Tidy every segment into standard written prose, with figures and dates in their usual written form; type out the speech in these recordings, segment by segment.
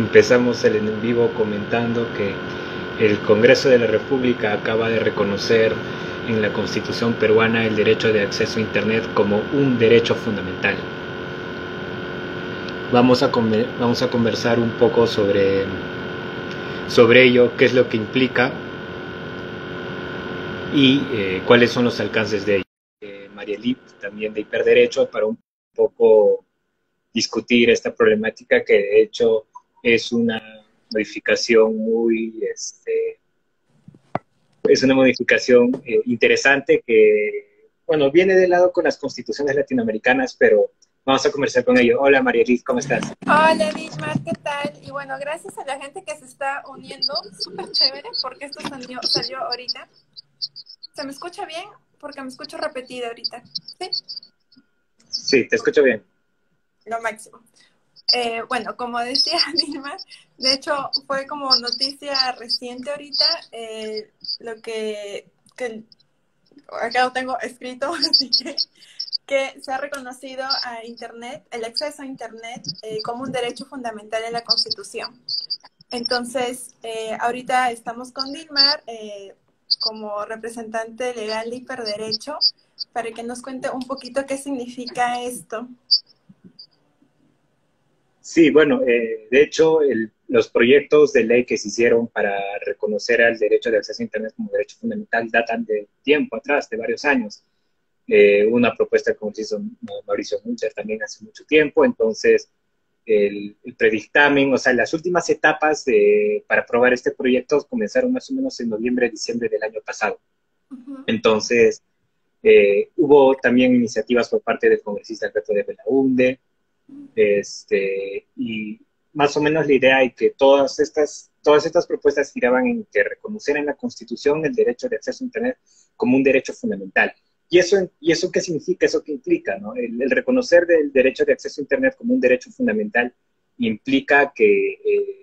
Empezamos el en vivo comentando que el Congreso de la República acaba de reconocer en la Constitución peruana el derecho de acceso a Internet como un derecho fundamental. Vamos a conversar un poco sobre ello, qué es lo que implica y cuáles son los alcances de ello. Marielip, también de Hiperderecho, para un poco discutir esta problemática que de hecho es una modificación es una modificación interesante que, bueno, viene de lado con las constituciones latinoamericanas, pero vamos a conversar con ello. Hola María Liz, ¿cómo estás? Hola Dishmar, ¿qué tal? Y bueno, gracias a la gente que se está uniendo, súper chévere, porque esto salió ahorita. ¿Se me escucha bien? Porque me escucho repetida ahorita. ¿Sí? Sí, te escucho bien. Lo máximo. Bueno, como decía Dishmar, de hecho fue como noticia reciente ahorita, lo que acá lo tengo escrito, así que se ha reconocido a Internet, el acceso a Internet, como un derecho fundamental en la Constitución. Entonces, ahorita estamos con Dilmar como representante legal de Hiperderecho para que nos cuente un poquito qué significa esto. Sí, bueno, de hecho, los proyectos de ley que se hicieron para reconocer al derecho de acceso a Internet como derecho fundamental datan de tiempo atrás, de varios años. Una propuesta que hizo Mauricio Muncher también hace mucho tiempo, entonces el predictamen, o sea, las últimas etapas para aprobar este proyecto comenzaron más o menos en noviembre, diciembre del año pasado. Entonces, hubo también iniciativas por parte del congresista Alberto de Belaunde, y más o menos la idea es que todas estas propuestas giraban en que reconocer en la Constitución el derecho de acceso a Internet como un derecho fundamental. ¿Y eso qué significa? ¿Eso qué implica? ¿No? El reconocer del derecho de acceso a Internet como un derecho fundamental implica que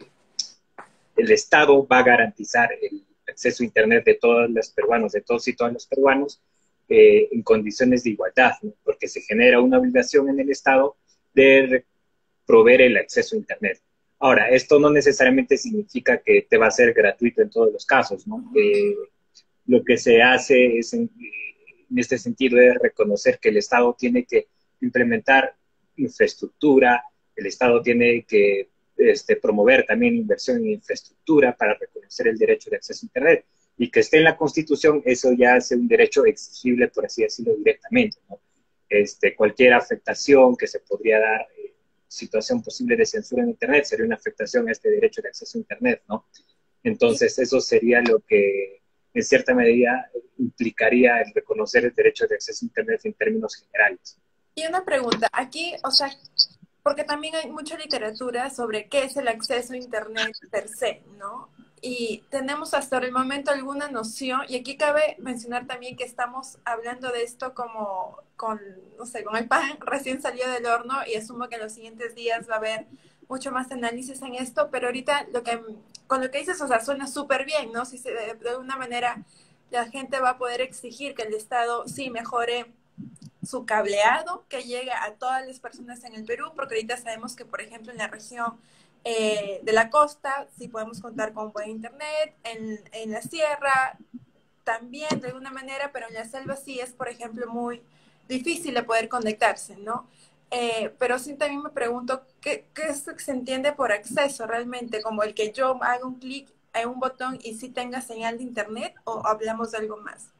el Estado va a garantizar el acceso a Internet de todos los peruanos, de todos y todas los peruanos, en condiciones de igualdad, ¿no? Porque se genera una obligación en el Estado de proveer el acceso a Internet. Ahora, esto no necesariamente significa que te va a ser gratuito en todos los casos, ¿no? Lo que se hace es, en este sentido, es reconocer que el Estado tiene que implementar infraestructura, el Estado tiene que promover también inversión en infraestructura para reconocer el derecho de acceso a Internet, y que esté en la Constitución, eso ya hace un derecho exigible, por así decirlo, directamente, ¿no? Cualquier afectación que se podría dar, situación posible de censura en Internet, sería una afectación a este derecho de acceso a Internet, ¿no? Entonces, eso sería lo que, en cierta medida, implicaría el reconocer el derecho de acceso a Internet en términos generales. Y una pregunta, aquí, o sea, porque también hay mucha literatura sobre qué es el acceso a Internet per se, ¿no? Y tenemos hasta el momento alguna noción, y aquí cabe mencionar también que estamos hablando de esto como con, no sé, con el pan recién salido del horno, y asumo que en los siguientes días va a haber mucho más análisis en esto, pero ahorita con lo que dices, o sea, suena súper bien, ¿no? Si de alguna manera la gente va a poder exigir que el Estado sí mejore su cableado, que llegue a todas las personas en el Perú, porque ahorita sabemos que, por ejemplo, en la región de la costa sí podemos contar con buen internet, en la sierra también de alguna manera, pero en la selva sí es, por ejemplo, muy difícil de poder conectarse, ¿no? Pero sí también me pregunto, ¿qué es lo que se entiende por acceso realmente? ¿Como el que yo haga un clic en un botón y sí tenga señal de internet, o hablamos de algo más?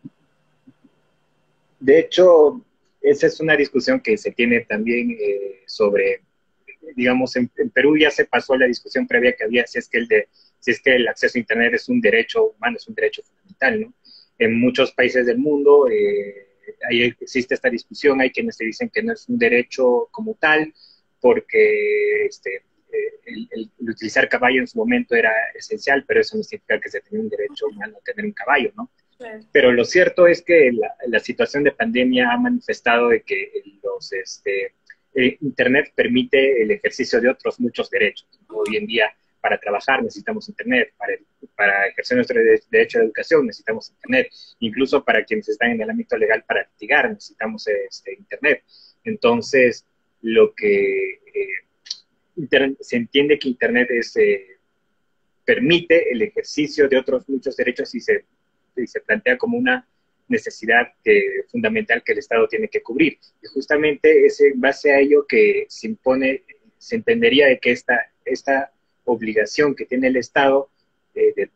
De hecho, esa es una discusión que se tiene también sobre, digamos, en Perú ya se pasó la discusión previa que había si es que el acceso a Internet es un derecho humano, es un derecho fundamental, ¿no? En muchos países del mundo ahí existe esta discusión, hay quienes te dicen que no es un derecho como tal, porque el utilizar caballo en su momento era esencial, pero eso no significa que se tenía un derecho humano a tener un caballo, ¿no? Claro. Pero lo cierto es que la situación de pandemia ha manifestado de que Internet permite el ejercicio de otros muchos derechos, ¿no? Hoy en día, para trabajar necesitamos Internet, para ejercer nuestro derecho a la educación necesitamos Internet, incluso para quienes están en el ámbito legal para litigar necesitamos Internet. Entonces, lo que se entiende que Internet permite el ejercicio de otros muchos derechos y se plantea como una necesidad fundamental que el Estado tiene que cubrir. Y justamente es en base a ello que se entendería de que esta obligación que tiene el Estado de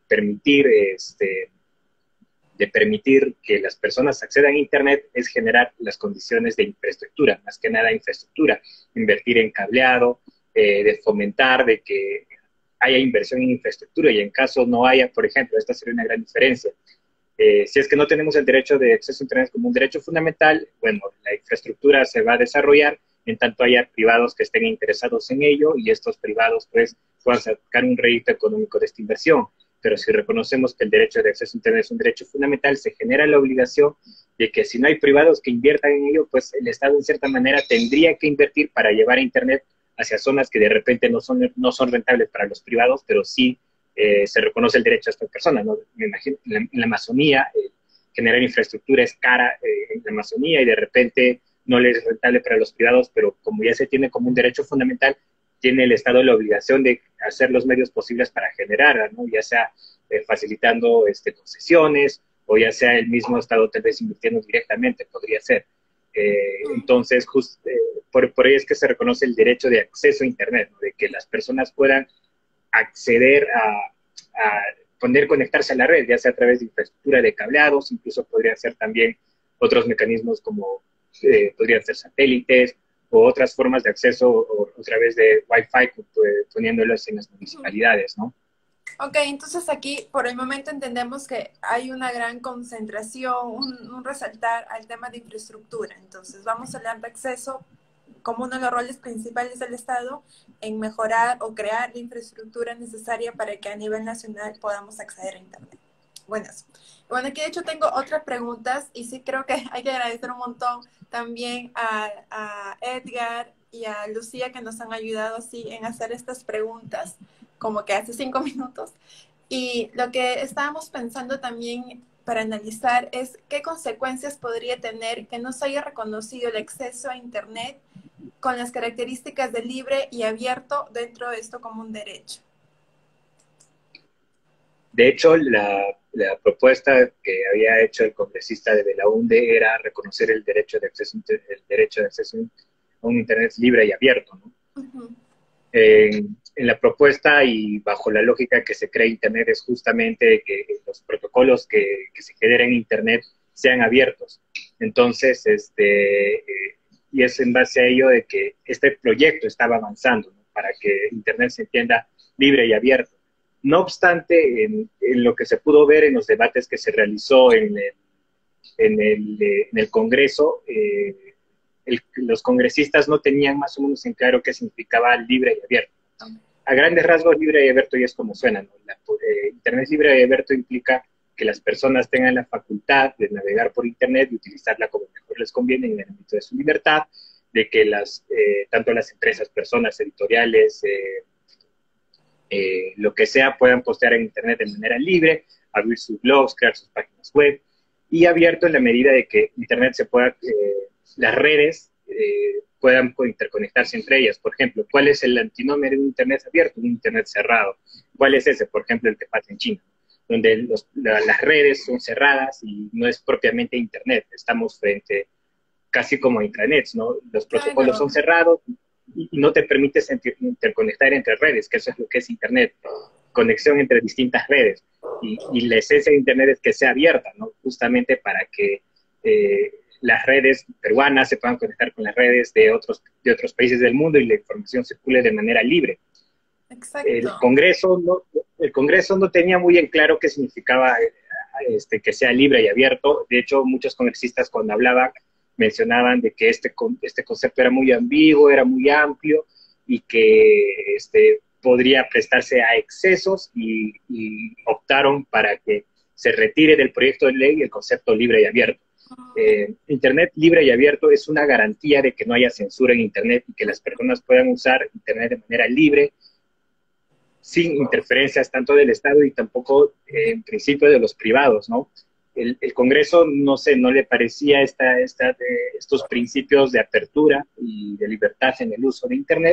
permitir que las personas accedan a Internet es generar las condiciones de infraestructura, más que nada infraestructura, invertir en cableado, de fomentar de que haya inversión en infraestructura y en caso no haya, por ejemplo, esta sería una gran diferencia. Si es que no tenemos el derecho de acceso a Internet como un derecho fundamental, bueno, la infraestructura se va a desarrollar en tanto haya privados que estén interesados en ello y estos privados pues puedan sacar un rédito económico de esta inversión. Pero si reconocemos que el derecho de acceso a Internet es un derecho fundamental, se genera la obligación de que si no hay privados que inviertan en ello, pues el Estado en cierta manera tendría que invertir para llevar a Internet hacia zonas que de repente no son rentables para los privados, pero sí se reconoce el derecho a estas personas, ¿no? Me imagino, en la Amazonía, generar infraestructura es cara en la Amazonía y de repente no le es rentable para los privados, pero como ya se tiene como un derecho fundamental, tiene el Estado la obligación de hacer los medios posibles para generar, ¿no? Ya sea facilitando concesiones o ya sea el mismo Estado tal vez invirtiendo directamente, podría ser. Entonces, por ello es que se reconoce el derecho de acceso a Internet, ¿no? De que las personas puedan acceder a poder conectarse a la red, ya sea a través de infraestructura de cableados, incluso podrían ser también otros mecanismos como podrían ser satélites o otras formas de acceso o a través de Wi-Fi, poniéndolos en las municipalidades, ¿no? Ok, entonces aquí por el momento entendemos que hay una gran concentración, un resaltar al tema de infraestructura. Entonces vamos a hablar de acceso como uno de los roles principales del Estado en mejorar o crear la infraestructura necesaria para que a nivel nacional podamos acceder a Internet. Bueno, aquí de hecho tengo otras preguntas y sí creo que hay que agradecer un montón también a Edgar y a Lucía que nos han ayudado así en hacer estas preguntas, como que hace 5 minutos. Y lo que estábamos pensando también para analizar es qué consecuencias podría tener que no se haya reconocido el acceso a Internet con las características de libre y abierto dentro de esto como un derecho. De hecho, la propuesta que había hecho el congresista de Belaunde era reconocer el derecho de acceso a un Internet libre y abierto, ¿no? Uh-huh. En la propuesta y bajo la lógica que se crea Internet es justamente que los protocolos que se generen en Internet sean abiertos. Entonces, y es en base a ello de que este proyecto estaba avanzando, ¿no? Para que Internet se entienda libre y abierto. No obstante, en lo que se pudo ver en los debates que se realizó en el Congreso, los congresistas no tenían más o menos en claro qué significaba libre y abierto. A grandes rasgos, libre y abierto ya es como suena, ¿no? Internet libre y abierto implica que las personas tengan la facultad de navegar por Internet y utilizarla como mejor les conviene en el ámbito de su libertad, de que tanto las empresas, personas, editoriales, lo que sea, puedan postear en Internet de manera libre, abrir sus blogs, crear sus páginas web, y abierto en la medida de que Internet las redes puedan interconectarse entre ellas. Por ejemplo, ¿cuál es el antinómero de un Internet abierto? Un Internet cerrado. ¿Cuál es ese? Por ejemplo, el que pasa en China, donde las redes son cerradas y no es propiamente Internet. Estamos frente casi como a intranets, ¿no? Los protocolos son cerrados y no te permites interconectar entre redes, que eso es lo que es Internet, conexión entre distintas redes. Y la esencia de Internet es que sea abierta, ¿no? Justamente para que las redes peruanas se puedan conectar con las redes de otros países del mundo y la información circule de manera libre. Exacto. El Congreso no tenía muy en claro qué significaba que sea libre y abierto. De hecho, muchos congresistas cuando hablaban mencionaban de que este concepto era muy ambiguo, era muy amplio y que podría prestarse a excesos y optaron para que se retire del proyecto de ley el concepto libre y abierto. Internet libre y abierto es una garantía de que no haya censura en Internet y que las personas puedan usar Internet de manera libre, sin interferencias tanto del Estado y tampoco, en principio, de los privados, ¿no? El Congreso, no sé, no le parecía estos principios de apertura y de libertad en el uso de Internet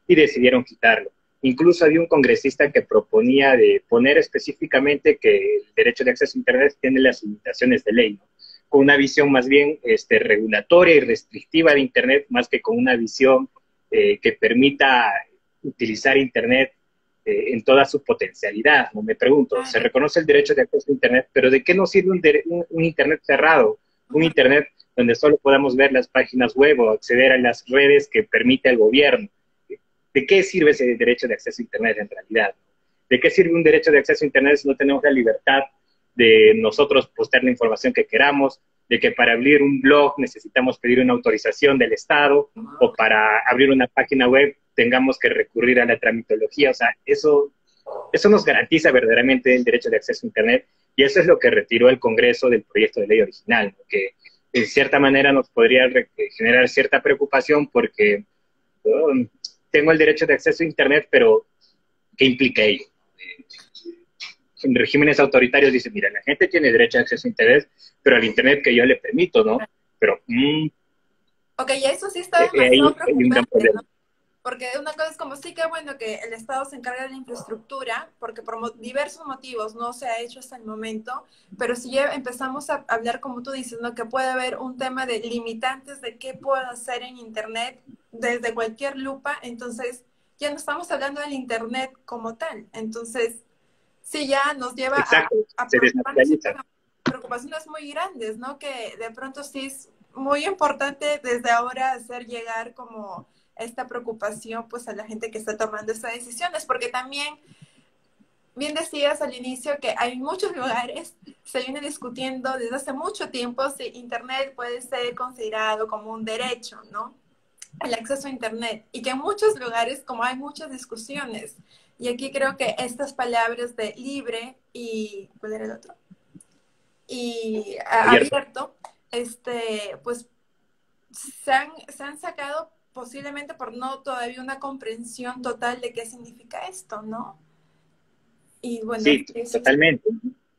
y decidieron quitarlo. Incluso había un congresista que proponía de poner específicamente que el derecho de acceso a Internet tiene las limitaciones de ley, ¿no? Con una visión más bien regulatoria y restrictiva de Internet, más que con una visión que permita utilizar Internet en toda su potencialidad, ¿no? Me pregunto, se reconoce el derecho de acceso a Internet, pero ¿de qué nos sirve un Internet cerrado? Un Internet donde solo podamos ver las páginas web o acceder a las redes que permite el gobierno. ¿De qué sirve ese derecho de acceso a Internet en realidad? ¿De qué sirve un derecho de acceso a Internet si no tenemos la libertad de nosotros postear la información que queramos, de que para abrir un blog necesitamos pedir una autorización del Estado, o para abrir una página web tengamos que recurrir a la tramitología? O sea, eso nos garantiza verdaderamente el derecho de acceso a Internet, y eso es lo que retiró el Congreso del proyecto de ley original, ¿no? Que de cierta manera nos podría generar cierta preocupación porque tengo el derecho de acceso a Internet, pero ¿qué implica ello? En regímenes autoritarios dicen, mira, la gente tiene derecho a acceso a Internet, pero al Internet que yo le permito, ¿no? Pero Ok, y eso sí está ahí demasiado hay un gran preocupante, ¿no? problema. Porque una cosa es como, sí que bueno que el Estado se encarga de la infraestructura, porque por diversos motivos no se ha hecho hasta el momento, pero si ya empezamos a hablar, como tú dices, ¿no? Que puede haber un tema de limitantes de qué puedo hacer en Internet desde cualquier lupa, entonces ya no estamos hablando del Internet como tal. Entonces, sí ya nos lleva Exacto, a se preocuparnos y desnaturaliza. con preocupaciones muy grandes, ¿no? Que de pronto sí es muy importante desde ahora hacer llegar como esta preocupación pues a la gente que está tomando estas decisiones, porque también, bien decías al inicio que hay muchos lugares, se viene discutiendo desde hace mucho tiempo si Internet puede ser considerado como un derecho, ¿no? El acceso a Internet, y que en muchos lugares como hay muchas discusiones, y aquí creo que estas palabras de libre y, ¿cuál era el otro? Y Abierto. abierto, pues se han sacado posiblemente por no todavía una comprensión total de qué significa esto, ¿no? Y bueno, Sí, eso es... totalmente.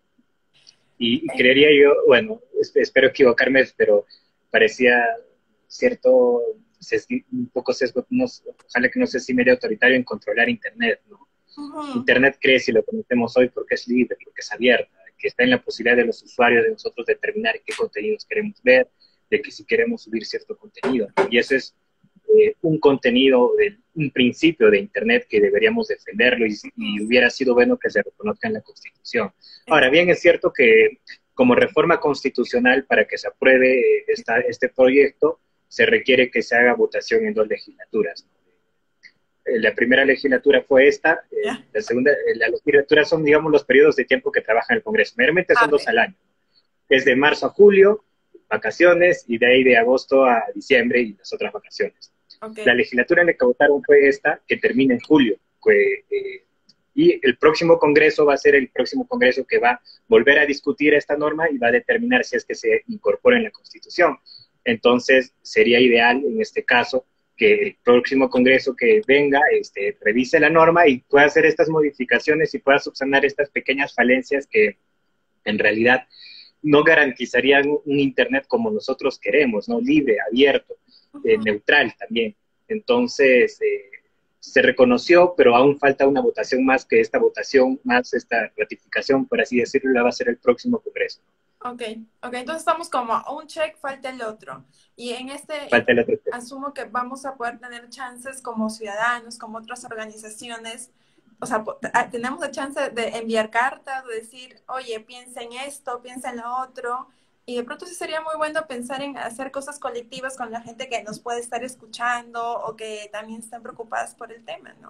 Y creería yo, bueno, espero equivocarme, pero parecía cierto, un poco sesgo, ojalá que no sea así medio autoritario en controlar Internet, ¿no? Internet crece y lo conocemos hoy porque es libre, porque es abierta, que está en la posibilidad de los usuarios, de nosotros determinar qué contenidos queremos ver, de que si queremos subir cierto contenido. Y eso es un contenido, un principio de Internet que deberíamos defenderlo, y hubiera sido bueno que se reconozca en la Constitución. Ahora bien, es cierto que como reforma constitucional, para que se apruebe este proyecto, se requiere que se haga votación en 2 legislaturas, ¿no? La primera legislatura fue esta, Ya. la segunda, la legislatura son, digamos, los periodos de tiempo que trabaja el Congreso. Mayormente son 2 al año, desde marzo a julio, vacaciones, y de ahí de agosto a diciembre y las otras vacaciones. Okay. La legislatura en la que votaron fue esta, que termina en julio. Y el próximo Congreso va a ser el próximo Congreso que va a volver a discutir esta norma y va a determinar si es que se incorpora en la Constitución. Entonces, sería ideal en este caso que el próximo Congreso que venga revise la norma y pueda hacer estas modificaciones y pueda subsanar estas pequeñas falencias que en realidad no garantizarían un Internet como nosotros queremos, ¿no? Libre, abierto, neutral también. Entonces, se reconoció, pero aún falta una votación más, que esta votación, más esta ratificación, por así decirlo, la va a hacer el próximo Congreso. Ok, entonces estamos como un check, falta el otro. Y en Falta el otro check. asumo que vamos a poder tener chances como ciudadanos, como otras organizaciones. O sea, tenemos la chance de enviar cartas, de decir, oye, piensa en esto, piensa en lo otro. Y de pronto sí sería muy bueno pensar en hacer cosas colectivas con la gente que nos puede estar escuchando o que también están preocupadas por el tema, ¿no?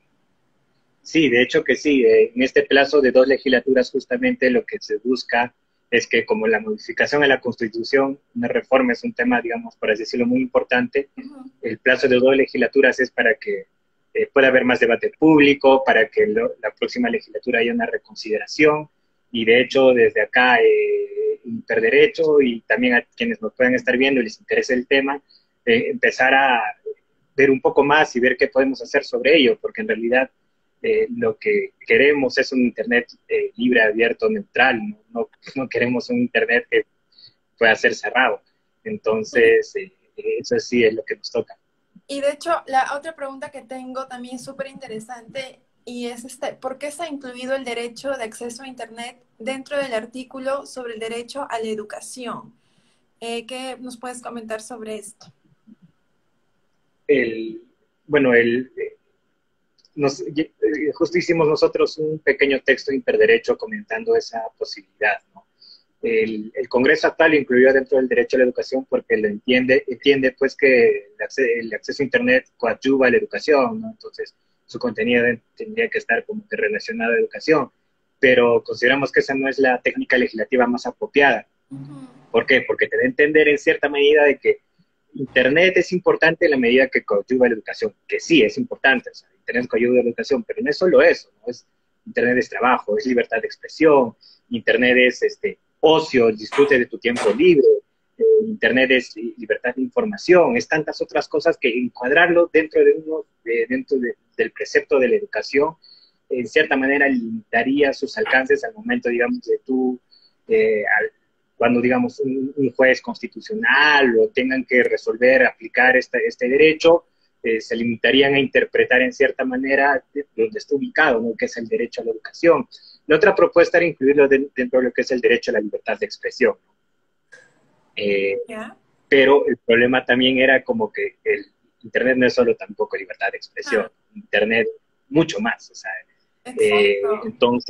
Sí, de hecho que sí. En este plazo de 2 legislaturas justamente lo que se busca es que, como la modificación a la Constitución, una reforma es un tema, digamos, por así decirlo, muy importante, el plazo de 2 legislaturas es para que pueda haber más debate público, para que la próxima legislatura haya una reconsideración, y de hecho desde acá Interderecho y también a quienes nos puedan estar viendo y les interese el tema, empezar a ver un poco más y ver qué podemos hacer sobre ello, porque en realidad lo que queremos es un Internet libre, abierto, neutral, no queremos un Internet que pueda ser cerrado. Entonces, eso sí es lo que nos toca. Y de hecho, la otra pregunta que tengo también es súper interesante y es ¿por qué se ha incluido el derecho de acceso a Internet dentro del artículo sobre el derecho a la educación? ¿Qué nos puedes comentar sobre esto? El, bueno, justo hicimos nosotros un pequeño texto de interderecho comentando esa posibilidad, ¿no? El Congreso actual lo incluyó dentro del derecho a la educación porque lo entiende pues que el acceso a Internet coadyuva a la educación, ¿no? Entonces su contenido tendría que estar como que relacionado a educación, pero consideramos que esa no es la técnica legislativa más apropiada. Ujú. ¿Por qué? Porque te da a entender en cierta medida de que Internet es importante en la medida que coadyuva a la educación, que sí, es importante, o sea, Internet coadyuva a la educación, pero no es solo eso, ¿no? Internet es trabajo, es libertad de expresión, Internet es ocio, el disfrute de tu tiempo libre, Internet es libertad de información, es tantas otras cosas que encuadrarlo del precepto de la educación, en cierta manera limitaría sus alcances al momento, digamos, de tú, cuando, digamos, un juez constitucional o tengan que resolver, aplicar este derecho, se limitarían a interpretar en cierta manera donde está ubicado, ¿no? Que es el derecho a la educación. La otra propuesta era incluirlo dentro de lo que es el derecho a la libertad de expresión. Eh, ¿Ya? pero el problema también era como que el Internet no es solo tampoco libertad de expresión, Claro, Internet mucho más, o sea, exacto.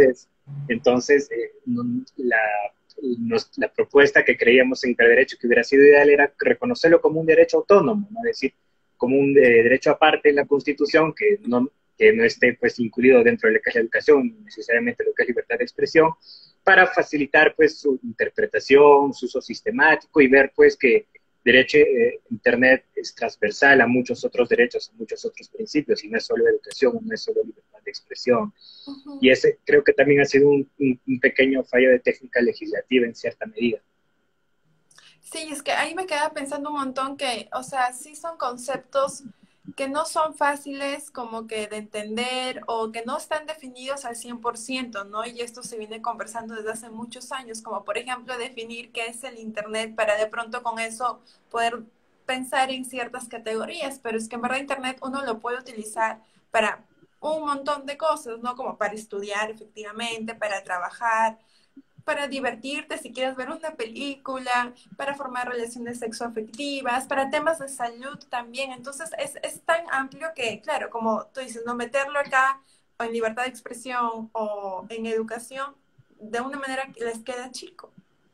entonces, la propuesta que creíamos en interderecho que hubiera sido ideal era reconocerlo como un derecho autónomo, ¿no? Es decir, como un derecho aparte en la Constitución que no esté pues incluido dentro de lo que es la educación, necesariamente lo que es libertad de expresión, para facilitar pues su interpretación, su uso sistemático y ver pues que derecho Internet es transversal a muchos otros derechos, a muchos otros principios, y no es solo educación, no es solo libertad de expresión. Y Ujú. ese creo que también ha sido un pequeño fallo de técnica legislativa en cierta medida. Sí, es que ahí me queda pensando un montón que, o sea, sí son conceptos que no son fáciles como que de entender o que no están definidos al 100%, ¿no? Y esto se viene conversando desde hace muchos años, como por ejemplo definir qué es el Internet para de pronto con eso poder pensar en ciertas categorías, pero es que en verdad Internet uno lo puede utilizar para un montón de cosas, ¿no? Como para estudiar efectivamente, para trabajar, para divertirte, si quieres ver una película, para formar relaciones sexoafectivas, para temas de salud también. Entonces es tan amplio que, claro, como tú dices, no meterlo acá o en libertad de expresión o en educación, de una manera que les queda chico.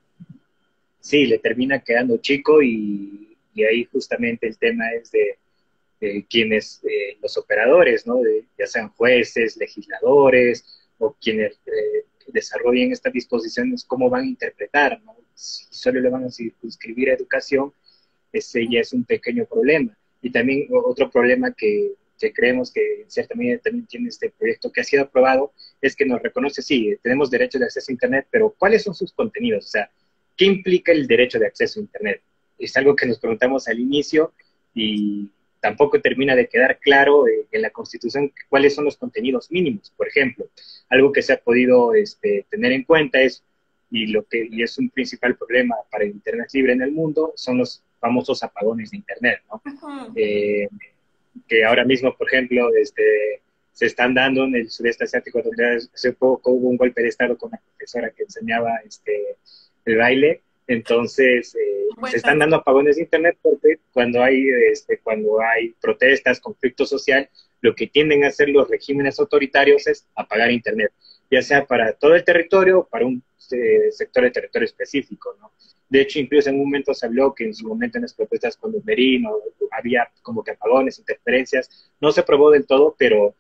Sí, le termina quedando chico y ahí justamente el tema es de quienes, los operadores, ¿no? Ya sean jueces, legisladores o quienes desarrollen estas disposiciones, cómo van a interpretar, ¿no? Si solo le van a circunscribir a educación, ese ya es un pequeño problema. Y también otro problema que creemos que en cierta medida también tiene este proyecto que ha sido aprobado, es que nos reconoce, sí, tenemos derecho de acceso a Internet, pero ¿cuáles son sus contenidos? O sea, ¿qué implica el derecho de acceso a Internet? Es algo que nos preguntamos al inicio y tampoco termina de quedar claro en la Constitución cuáles son los contenidos mínimos. Por ejemplo, algo que se ha podido tener en cuenta es, y es un principal problema para el Internet libre en el mundo, son los famosos apagones de Internet, ¿no? Ujú. Eh, que ahora mismo, por ejemplo, se están dando en el sudeste asiático, donde hace poco hubo un golpe de Estado con la profesora que enseñaba el baile. Entonces, se Bueno, están dando apagones de Internet porque cuando hay protestas, conflicto social, lo que tienden a hacer los regímenes autoritarios es apagar Internet, ya sea para todo el territorio o para un sector de territorio específico, ¿no? De hecho, incluso en un momento se habló que en su momento en las protestas con los merinos había como que apagones, interferencias, no se probó del todo,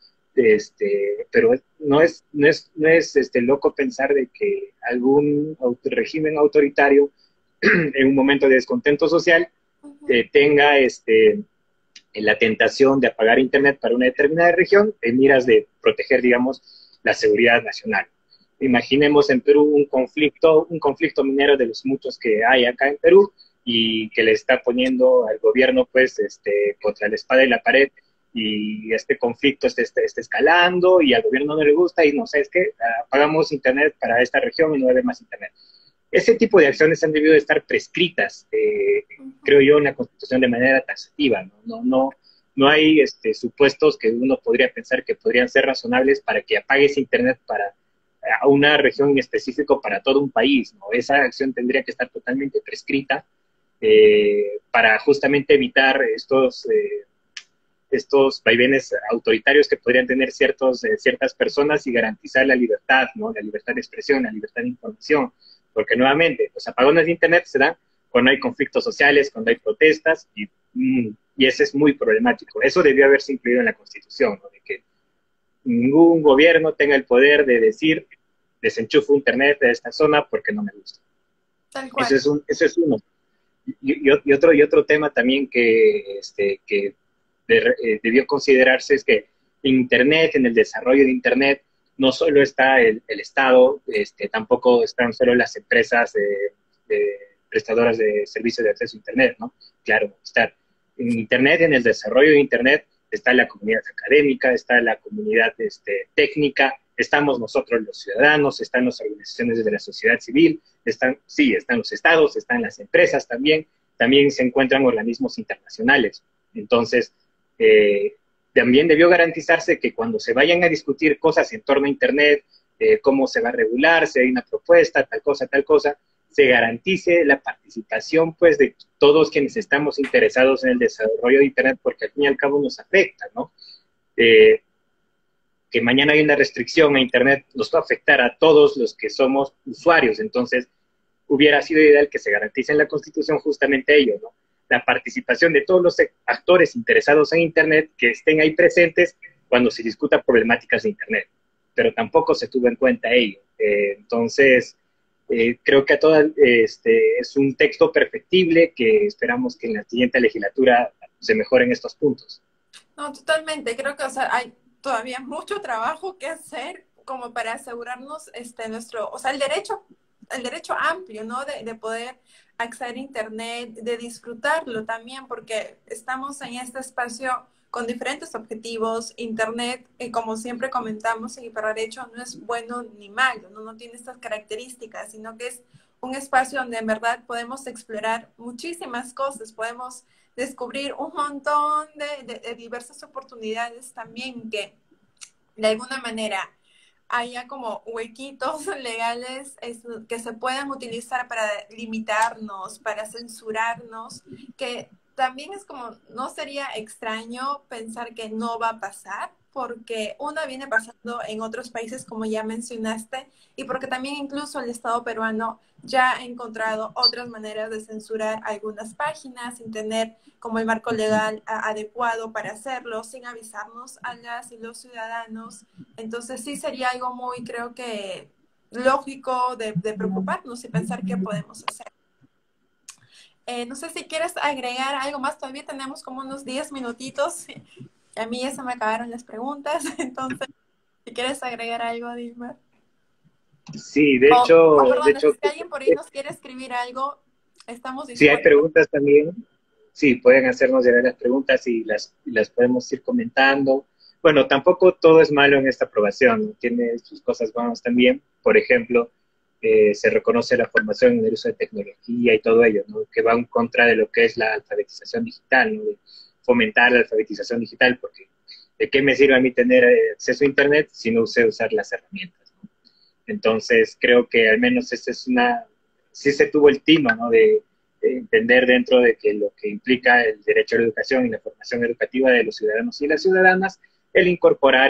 pero no es loco pensar de que algún régimen autoritario en un momento de descontento social ujú. tenga la tentación de apagar Internet para una determinada región en miras de proteger, digamos, la seguridad nacional. Imaginemos en Perú un conflicto minero de los muchos que hay acá en Perú y que le está poniendo al gobierno pues contra la espada y la pared y este conflicto está escalando y al gobierno no le gusta y no sé, es que apagamos internet para esta región y no debe más internet. Ese tipo de acciones han debido de estar prescritas, creo yo, en la Constitución de manera taxativa, ¿no? no hay supuestos que uno podría pensar que podrían ser razonables para que apagues Internet para a una región en específico para todo un país, ¿no? Esa acción tendría que estar totalmente prescrita para justamente evitar estos vaivenes autoritarios que podrían tener ciertas personas y garantizar la libertad, ¿no? La libertad de expresión, la libertad de información, porque nuevamente los apagones de Internet se dan cuando hay conflictos sociales, cuando hay protestas, y ese es muy problemático. Eso debió haberse incluido en la Constitución, ¿no? De que ningún gobierno tenga el poder de decir desenchufo Internet de esta zona porque no me gusta. Tal cual. Eso es uno. Y otro tema también que debió considerarse es que Internet, en el desarrollo de Internet, no solo está el Estado, tampoco están solo las empresas prestadoras de servicios de acceso a Internet, ¿no? Claro, está en Internet, en el desarrollo de Internet, está la comunidad académica, está la comunidad técnica, estamos nosotros los ciudadanos, están las organizaciones de la sociedad civil, están los estados, están las empresas también se encuentran organismos internacionales. Entonces, también debió garantizarse que cuando se vayan a discutir cosas en torno a Internet, cómo se va a regular, si hay una propuesta, tal cosa, se garantice la participación pues de todos quienes estamos interesados en el desarrollo de Internet, porque al fin y al cabo nos afecta, ¿no? Que mañana hay una restricción a Internet nos va a afectar a todos los que somos usuarios, entonces hubiera sido ideal que se garantice en la Constitución justamente ello, ¿no? La participación de todos los actores interesados en Internet que estén ahí presentes cuando se discuta problemáticas de Internet, pero tampoco se tuvo en cuenta ello. Entonces, creo que es un texto perfectible que esperamos que en la siguiente legislatura se mejoren estos puntos. No, totalmente. Creo que, o sea, hay todavía mucho trabajo que hacer como para asegurarnos o sea, el derecho amplio, ¿no? De poder acceder a Internet, de disfrutarlo también, porque estamos en este espacio con diferentes objetivos. Internet, como siempre comentamos en Hiperderecho, no es bueno ni malo, ¿no? No tiene estas características, sino que es un espacio donde en verdad podemos explorar muchísimas cosas, podemos descubrir un montón de diversas oportunidades también que de alguna manera haya como huequitos legales que se puedan utilizar para limitarnos, para censurarnos, que también es como, no sería extraño pensar que no va a pasar, porque uno viene pasando en otros países, como ya mencionaste, y porque también incluso el Estado peruano ya ha encontrado otras maneras de censurar algunas páginas sin tener como el marco legal adecuado para hacerlo, sin avisarnos a las y los ciudadanos. Entonces sí sería algo muy, creo que, lógico de preocuparnos y pensar qué podemos hacer. No sé si quieres agregar algo más, todavía tenemos como unos 10 minutitos. A mí ya se me acabaron las preguntas, entonces, si quieres agregar algo, Dilma. Sí, Perdón, si alguien por ahí nos quiere escribir algo, estamos si hay dispuestos. preguntas también, sí, pueden hacernos llegar las preguntas y las podemos ir comentando. Bueno, tampoco todo es malo en esta aprobación, ¿no? Tiene sus cosas buenas también. Por ejemplo, se reconoce la formación en el uso de tecnología y todo ello, ¿no? Que va en contra de lo que es la alfabetización digital, ¿no? De fomentar la alfabetización digital, porque ¿de qué me sirve a mí tener acceso a Internet si no sé usar las herramientas, ¿no? Entonces, creo que al menos esta es sí se tuvo el tino, ¿no? De entender dentro de que lo que implica el derecho a la educación y la formación educativa de los ciudadanos y las ciudadanas, el incorporar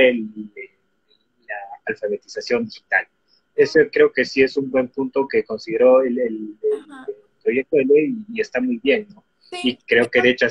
la alfabetización digital. Eso creo que sí es un buen punto que consideró el proyecto de ley y está muy bien, ¿no? Y Sí, creo que de hecho,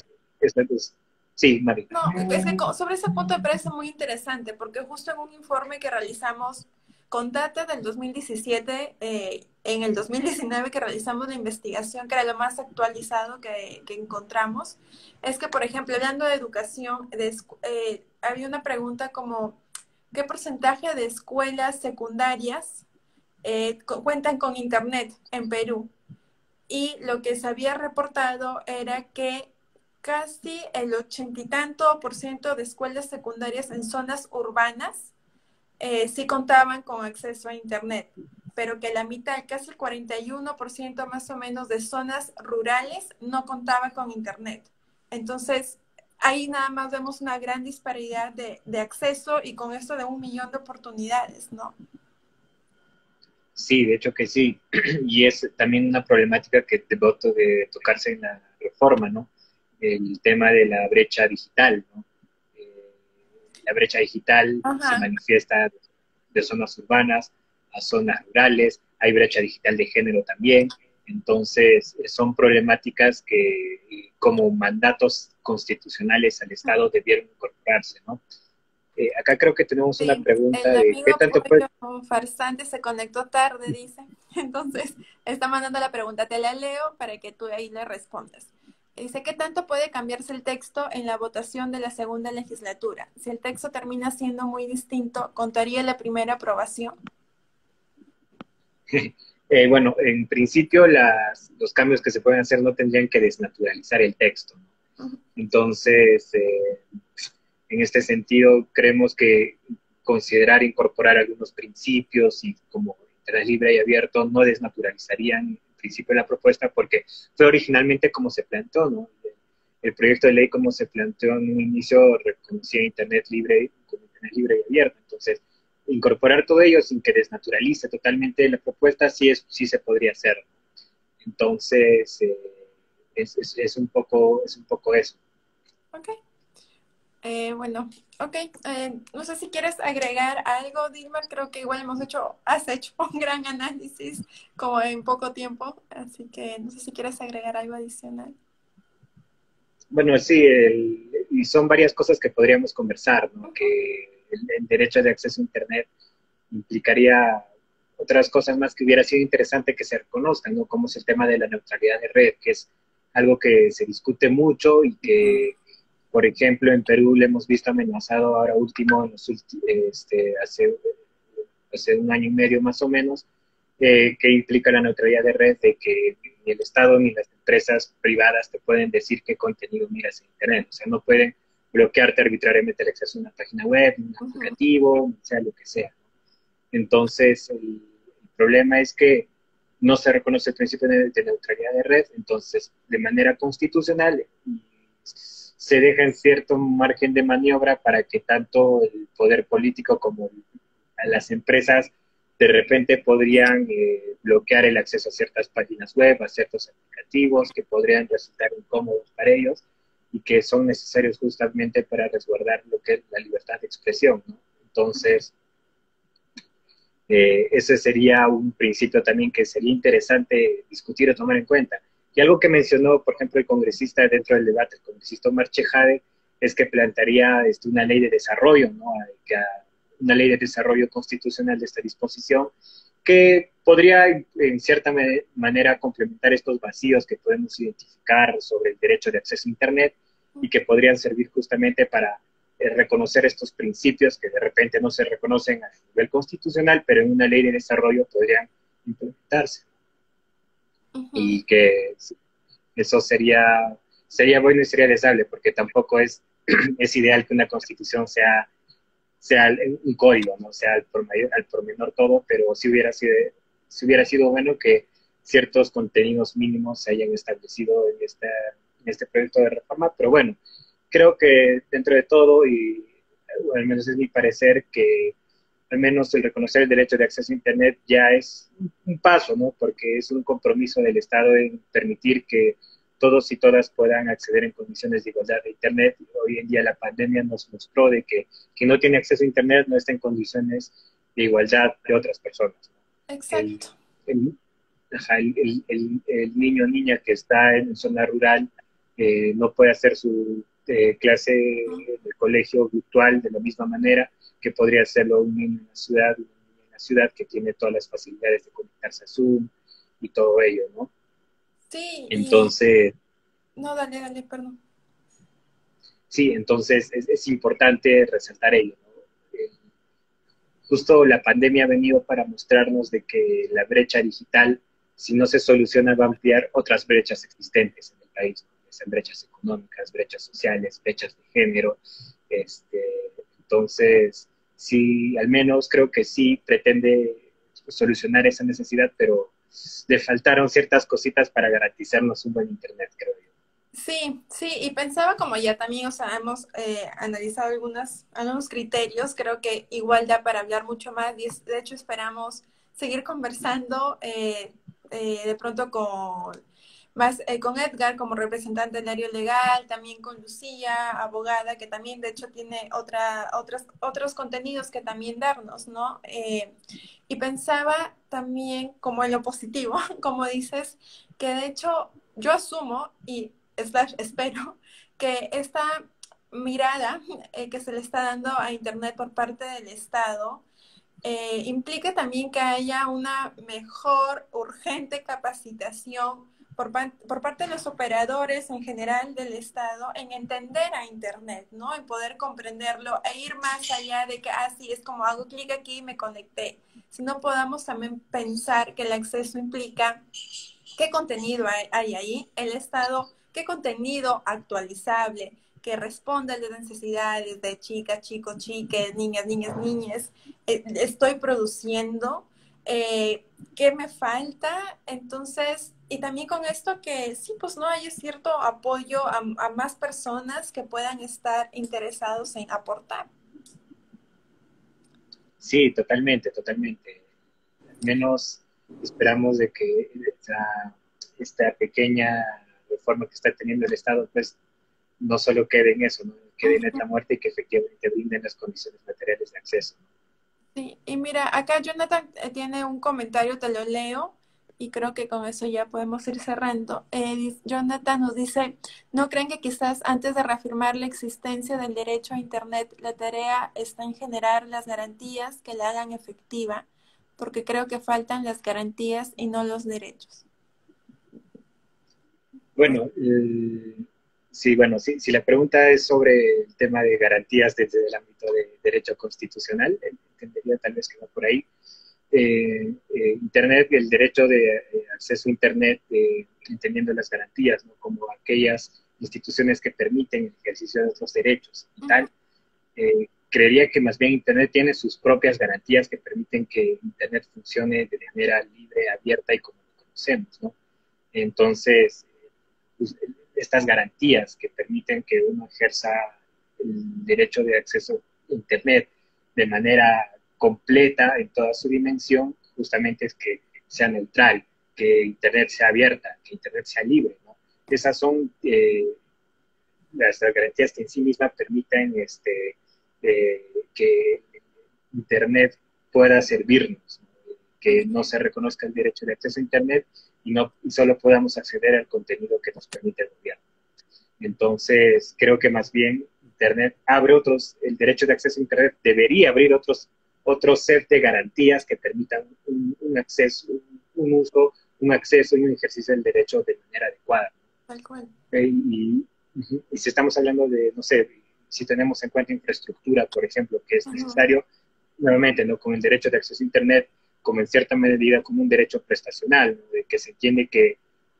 sí, Mari. no, es que sobre ese punto me parece muy interesante, porque justo en un informe que realizamos con data del 2017, en el 2019 que realizamos la investigación, que era lo más actualizado que encontramos, es que, por ejemplo, hablando de educación, había una pregunta como, ¿qué porcentaje de escuelas secundarias cuentan con Internet en Perú? Y lo que se había reportado era que casi el 80 y tanto % de escuelas secundarias en zonas urbanas sí contaban con acceso a Internet, pero que la mitad, casi el 41% más o menos de zonas rurales no contaba con Internet. Entonces, ahí nada más vemos una gran disparidad de acceso y con esto de 1 millón de oportunidades, ¿no? Sí, de hecho que sí. Y es también una problemática que debo de tocarse en la reforma, ¿no? El tema de la brecha digital, ¿no? La brecha digital se Ajá. manifiesta de zonas urbanas a zonas rurales, hay brecha digital de género también. Entonces, son problemáticas que como mandatos constitucionales al Estado debieron incorporarse, ¿no? Acá creo que tenemos una Sí, pregunta el de amigo qué tanto puede... Pollo Farsante se conectó tarde, dice. Entonces, está mandando la pregunta. Te la leo para que tú ahí le respondas. Dice, ¿qué tanto puede cambiarse el texto en la votación de la segunda legislatura? Si el texto termina siendo muy distinto, ¿contaría la primera aprobación? Bueno, en principio los cambios que se pueden hacer no tendrían que desnaturalizar el texto, ¿no? Ujú. Entonces, en este sentido, creemos que considerar incorporar algunos principios y como Internet libre y abierto no desnaturalizarían en principio la propuesta porque fue originalmente como se planteó, ¿no? El proyecto de ley como se planteó en un inicio reconocía Internet libre como Internet libre y abierto. Entonces, incorporar todo ello sin que desnaturalice totalmente la propuesta sí se podría hacer. Entonces, es un poco eso. Ok. Bueno, ok. No sé si quieres agregar algo, Dilma. Creo que igual has hecho un gran análisis como en poco tiempo. Así que no sé si quieres agregar algo adicional. Bueno, sí, y son varias cosas que podríamos conversar, ¿no? Ujú. Que el derecho de acceso a Internet implicaría otras cosas más que hubiera sido interesante que se reconozcan, ¿no? Como es el tema de la neutralidad de red, que es algo que se discute mucho y que, por ejemplo, en Perú le hemos visto amenazado ahora último, hace un año y medio más o menos, que implica la neutralidad de red, de que ni el Estado ni las empresas privadas te pueden decir qué contenido miras en Internet. O sea, no pueden bloquearte arbitrariamente el acceso a una página web, un Ujú. aplicativo, sea lo que sea. Entonces, el problema es que no se reconoce el principio de neutralidad de red, entonces, de manera constitucional, se deja en cierto margen de maniobra para que tanto el poder político como las empresas de repente podrían bloquear el acceso a ciertas páginas web, a ciertos aplicativos que podrían resultar incómodos para ellos y que son necesarios justamente para resguardar lo que es la libertad de expresión, ¿no? Entonces, ese sería un principio también que sería interesante discutir o tomar en cuenta. Y algo que mencionó, por ejemplo, el congresista dentro del debate, el congresista Omar Chejade, es que plantearía una ley de desarrollo, ¿no? Una ley de desarrollo constitucional de esta disposición, que podría en cierta manera complementar estos vacíos que podemos identificar sobre el derecho de acceso a Internet y que podrían servir justamente para reconocer estos principios que de repente no se reconocen a nivel constitucional, pero en una ley de desarrollo podrían implementarse. Ujú. Y que eso sería bueno y sería deseable, porque tampoco es ideal que una constitución sea un código, no sea al pormenor todo, pero si hubiera sido bueno que ciertos contenidos mínimos se hayan establecido en este proyecto de reforma, pero bueno, creo que dentro de todo, y al menos es mi parecer, que al menos el reconocer el derecho de acceso a Internet ya es un paso, ¿no? Porque es un compromiso del Estado en permitir que todos y todas puedan acceder en condiciones de igualdad a Internet. Hoy en día la pandemia nos mostró de que quien no tiene acceso a Internet no está en condiciones de igualdad de otras personas, ¿no? El, Exacto. el, el niño o niña que está en zona rural no puede hacer su clase Ujú. de colegio virtual de la misma manera que podría hacerlo un niño en la ciudad que tiene todas las facilidades de conectarse a Zoom y todo ello, ¿no? Sí, y Entonces, no, dale, dale, perdón. sí, entonces es importante resaltar ello, ¿no? Justo la pandemia ha venido para mostrarnos de que la brecha digital, si no se soluciona, va a ampliar otras brechas existentes en el país, ¿no? Sean brechas económicas, brechas sociales, brechas de género. Este, entonces, sí, al menos creo que sí pretende solucionar esa necesidad, pero le faltaron ciertas cositas para garantizarnos un buen Internet, creo yo. Sí, sí, y pensaba como ya también, o sea, hemos analizado algunos criterios, creo que igual da para hablar mucho más y de hecho esperamos seguir conversando de pronto con Edgar como representante del área legal, también con Lucía, abogada, que también de hecho tiene otros contenidos que también darnos, ¿no? Y pensaba también como en lo positivo, como dices, que de hecho yo asumo y slash espero que esta mirada que se le está dando a Internet por parte del Estado implique también que haya una mejor, urgente capacitación por parte de los operadores en general del Estado en entender a Internet, ¿no? En poder comprenderlo e ir más allá de que, sí, es como hago clic aquí y me conecté. Si no podamos también pensar que el acceso implica qué contenido hay ahí, el Estado, qué contenido actualizable que responda a las necesidades de chicas, chicos, chiques, niñas, niñas, niñas, estoy produciendo, qué me falta, entonces, y también con esto que sí, pues no hay cierto apoyo a más personas que puedan estar interesados en aportar. Sí, totalmente, totalmente. Al menos esperamos de que esta pequeña reforma que está teniendo el Estado, pues no solo quede en eso, no quede en letra muerta y que efectivamente brinden las condiciones materiales de acceso. Sí, y mira, acá Jonathan tiene un comentario, te lo leo y creo que con eso ya podemos ir cerrando. Jonathan nos dice, ¿no creen que quizás antes de reafirmar la existencia del derecho a Internet, la tarea está en generar las garantías que la hagan efectiva? Porque creo que faltan las garantías y no los derechos. Bueno, sí, bueno, sí, si la pregunta es sobre el tema de garantías desde el ámbito de derecho constitucional, entendería tal vez que va por ahí. Internet, el derecho de acceso a Internet, entendiendo las garantías, ¿no? Como aquellas instituciones que permiten el ejercicio de otros derechos y tal. Creería que más bien Internet tiene sus propias garantías que permiten que Internet funcione de manera libre, abierta y como lo conocemos, ¿no? Entonces, pues, estas garantías que permiten que uno ejerza el derecho de acceso a Internet de manera completa en toda su dimensión, justamente es que sea neutral, que Internet sea abierta, que Internet sea libre, ¿no? Esas son las garantías que en sí mismas permiten que Internet pueda servirnos, ¿no? Que no se reconozca el derecho de acceso a Internet y solo podamos acceder al contenido que nos permite el gobierno. Entonces, creo que más bien Internet abre el derecho de acceso a Internet debería abrir otro set de garantías que permitan un acceso, un uso, un acceso y un ejercicio del derecho de manera adecuada. Tal cual. Y si estamos hablando de, no sé, si tenemos en cuenta infraestructura, por ejemplo, que es necesario, nuevamente, ¿no? Con el derecho de acceso a Internet, como en cierta medida como un derecho prestacional, ¿no? De que se entiende que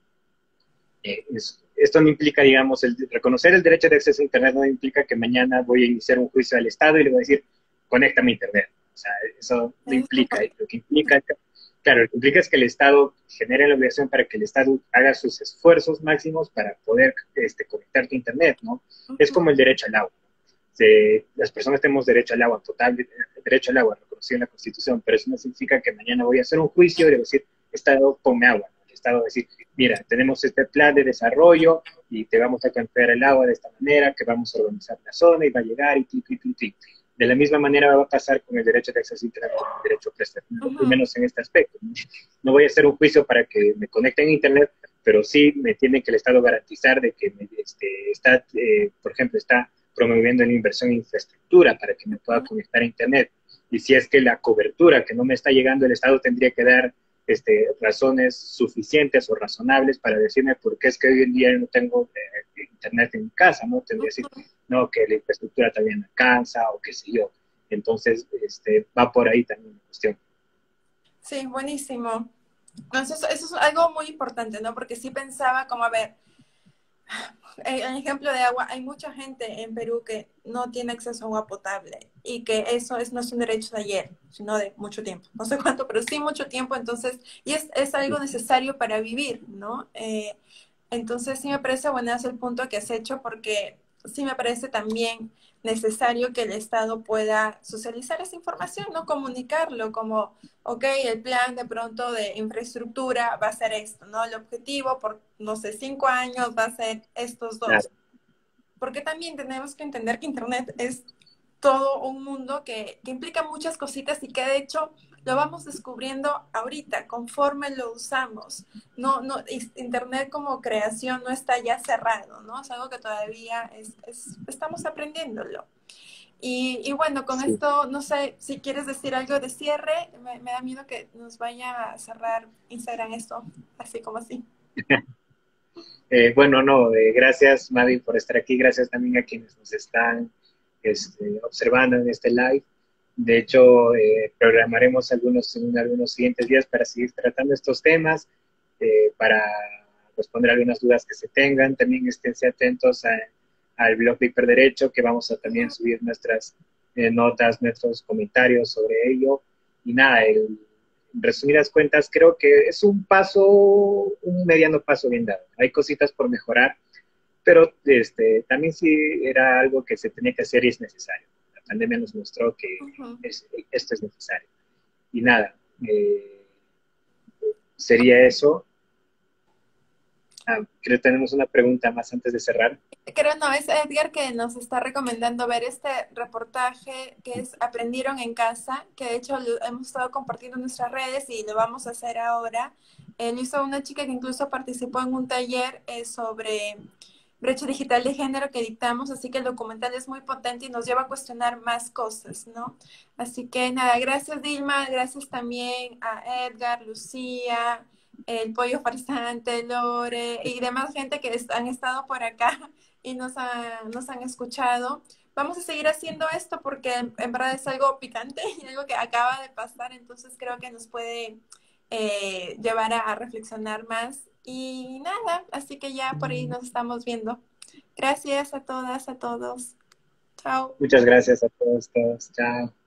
esto no implica, digamos, reconocer el derecho de acceso a Internet no implica que mañana voy a iniciar un juicio al Estado y le voy a decir, conéctame a Internet. O sea, eso no implica. Lo que implica, claro, lo que implica es que el Estado genere la obligación para que el Estado haga sus esfuerzos máximos para poder conectarte a Internet, ¿no? Es como el derecho al agua. Las personas tenemos derecho al agua, derecho al agua reconocido en la Constitución, pero eso no significa que mañana voy a hacer un juicio y le voy a decir, Estado, ponme agua, ¿no? El Estado va a decir, mira, tenemos este plan de desarrollo y te vamos a cambiar el agua de esta manera, que vamos a organizar la zona y va a llegar y ti. De la misma manera va a pasar con el derecho de acceso a Internet, con el derecho prestacional, al menos en este aspecto. No voy a hacer un juicio para que me conecten a Internet, pero sí me tiene que el Estado garantizar de que está, por ejemplo, está promoviendo la inversión en infraestructura para que me pueda conectar a Internet. Y si es que la cobertura que no me está llegando, el Estado tendría que dar razones suficientes o razonables para decirme por qué es que hoy en día no tengo Internet en mi casa, ¿no? Tendría que decir, no, que la infraestructura también alcanza o qué sé yo. Entonces, va por ahí también la cuestión. Sí, buenísimo. Entonces, eso es algo muy importante, ¿no? Porque sí pensaba como, a ver, en ejemplo de agua, hay mucha gente en Perú que no tiene acceso a agua potable y que eso no es un derecho de ayer, sino de mucho tiempo. No sé cuánto, pero sí mucho tiempo. Entonces, y es algo necesario para vivir, ¿no? Entonces sí me parece buenazo el punto que has hecho porque sí me parece también necesario que el Estado pueda socializar esa información, ¿no? Comunicarlo como, ok, el plan de pronto de infraestructura va a ser esto, ¿no? El objetivo por, no sé, 5 años va a ser estos Claro, dos. Porque también tenemos que entender que Internet es todo un mundo que implica muchas cositas y que de hecho lo vamos descubriendo ahorita, conforme lo usamos. No, no, Internet como creación no está ya cerrado, ¿no? Es algo que todavía estamos aprendiéndolo. Y bueno, con sí. esto, no sé si quieres decir algo de cierre, me da miedo que nos vaya a cerrar Instagram esto, así como así. Bueno, no, gracias Mavi por estar aquí, gracias también a quienes nos están observando en este live. De hecho, programaremos algunos siguientes días para seguir tratando estos temas, para responder algunas dudas que se tengan. También esténse atentos al blog de Hiperderecho, que vamos a también subir nuestras notas, nuestros comentarios sobre ello. Y nada, en resumidas cuentas, creo que es un mediano paso bien dado. Hay cositas por mejorar, pero también sí era algo que se tenía que hacer y es necesario. La pandemia nos mostró que Ujú. esto es necesario. Y nada, sería eso. Creo que tenemos una pregunta más antes de cerrar. Creo no, es Edgar que nos está recomendando ver este reportaje que es Aprendieron en casa, que de hecho lo hemos estado compartiendo en nuestras redes y lo vamos a hacer ahora. Lo hizo una chica que incluso participó en un taller sobre brecha digital de género que dictamos, así que el documental es muy potente y nos lleva a cuestionar más cosas, ¿no? Así que nada, gracias Dilma, gracias también a Edgar, Lucía, el pollo farsante, Lore y demás gente que han estado por acá y nos han escuchado. Vamos a seguir haciendo esto porque en verdad es algo picante y algo que acaba de pasar, entonces creo que nos puede llevar a reflexionar más. Y nada, así que ya por ahí nos estamos viendo. Gracias a todas, a todos. Chao. Muchas gracias a todos. Chao.